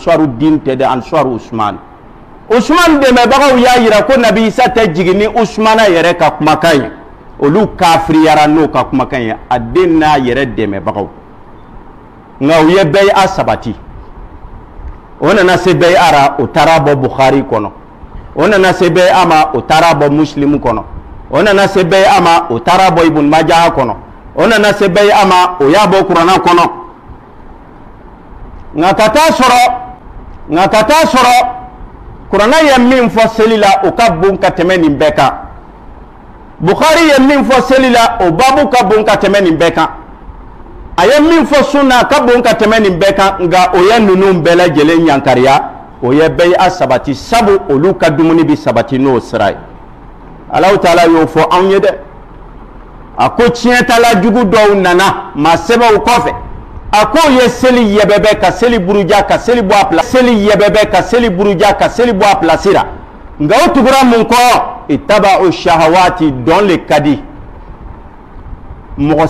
ansaru din tɛ dɛ ansaru Usman. Usman dɛmɛbagaw y'a yira ko Nabi Isa tɛ jigin ni Usmana yɛrɛ ka kumakan ye. Olu kafiriyara n'o ka kumakan ye a den n'a yɛrɛ dɛmɛbagaw. Nka u ye bɛyi'a sabati. O nana se bɛyi'a ra o taara bɔ Bukhari kɔnɔ. O nana se bɛyi'a ma o taara bɔ Muslim kɔnɔ. O nana se bɛyi'a ma o taara bɔ Ibn Majah kɔnɔ. O nana se bɛyi'a ma o y'a bɔ Kurana kɔnɔ. Nka ka taa sɔrɔ Kurana ye min fɔ seli la o ka bon ka tɛmɛ nin bɛɛ kan. Bukhari ye min fɔ seli la o babu ka bon ka tɛmɛ nin bɛɛ kan. A ye min fɔ sunna ka bon ka tɛmɛ nin bɛɛ kan nka o ye ninnu bɛɛ lajɛlen yankariya o ye bɛyi'a sabati sabu olu ka dumuni bi sabati n'o sira ye. Alahu Taala y'o fɔ anw ye dɛ. A ko tiɲɛtala jugu dɔw nana maa sɛbɛw kɔfɛ. A ko ye seli yɛbɛbɛ ka seli buruja ka seli bɔ a place seli yɛbɛbɛ ka seli buruja ka seli bɔ a place la. Nka o tugura mun kɔ ittaba'u shahawati dɔn le ka di. Mɔgɔ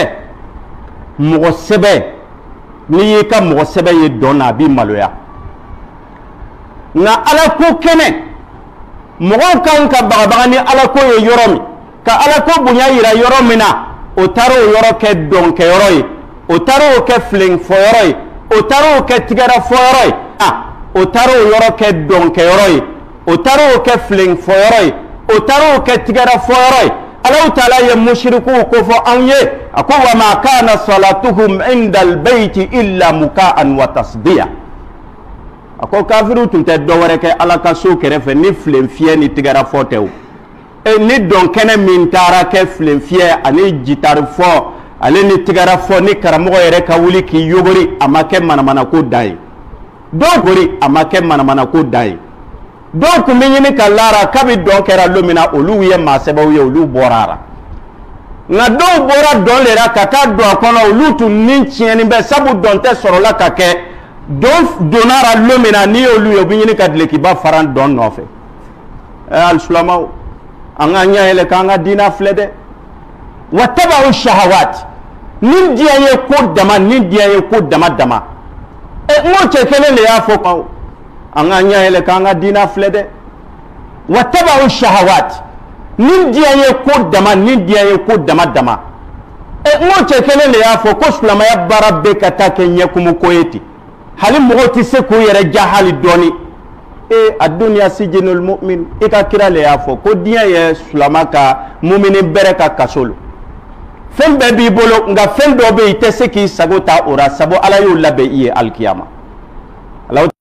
sɛbɛ n'i y'i ka mɔgɔ sɛbɛ ye dɔn na a b'i maloya. Nka Ala ko kɛnɛ mɔgɔw kan ka bagabaga ni Ala ko ye yɔrɔ min ka Ala ko bonya yira yɔrɔ min na o taara o yɔrɔ kɛ dɔnkɛyɔrɔ ye. O taara o kɛ filenfɔyɔrɔ ye. O taara o kɛ tigɛrɛfɔyɔrɔ ye. O taara o yɔrɔ kɛ dɔnkɛyɔrɔ ye. O taara o kɛ filenfɔyɔrɔ ye. O taara o kɛ tigɛrɛfɔyɔrɔ ye. Alahu Taala ye mushrikuw ko fɔ anw ye a ko wa ma kana salatuhum inda albayti illa muka'an wa tasdiya. A ko kafiru tun tɛ dɔwɛrɛ kɛ Ala ka so kɛrɛfɛ ni filenfiyɛ ni tigɛrɛfɔ tɛ o. Ni dɔnkɛnɛ min taara kɛ filenfiyɛ ani jitarifɔ ale ni tigɛrɛfɔ ni karamɔgɔ yɛrɛ ka wuli k'i yogori a ma kɛ manamanako dan ye. Dɔw gori a ma kɛ manamanako dan ye. Dɔw tun bɛ ɲini ka lara kabi dɔn kɛra don min na olu ye maa sɛbɛw ye olu bɔra a la. Nka dɔw bɔra dɔn le la ka taa don a kɔnɔ olu tun ni tiɲɛni bɛ sabu dɔn tɛ sɔrɔla ka kɛ dɔn donna a la don min na n'i y'olu ye u bɛ ɲini ka dulokiba fara dɔn nɔfɛ. Alisilamaw an ka ɲɛ yɛlɛ k'an ka diinɛ filɛ dɛ. Wattaba'u shahawat nin diɲɛ ye ko dama nin diɲɛ ye ko dama dama. N'o cɛ kelen de y'a fɔ ko an ka ɲɛ yɛlɛ k'an ka diinɛ filɛ dɛ. Wattaba'u shahawat nin diɲɛ ye ko dama nin diɲɛ ye ko dama dama. N'o cɛ kelen de y'a fɔ ko silamɛya baara bɛɛ ka taa kɛ ɲɛkumu ko ye ten. Hali mɔgɔw tɛ se k'u yɛrɛ ja hali dɔɔni. Adunya sijinul mu'min i ka kira le y'a fɔ ko diɲɛ ye silamɛ ka mumini bɛrɛ ka kaso lo. Fɛn bɛɛ b'i bolo nka fɛn dɔ bɛ yen i tɛ se k'i sago ta o la sabu Ala y'o labɛn i ye alikiyama.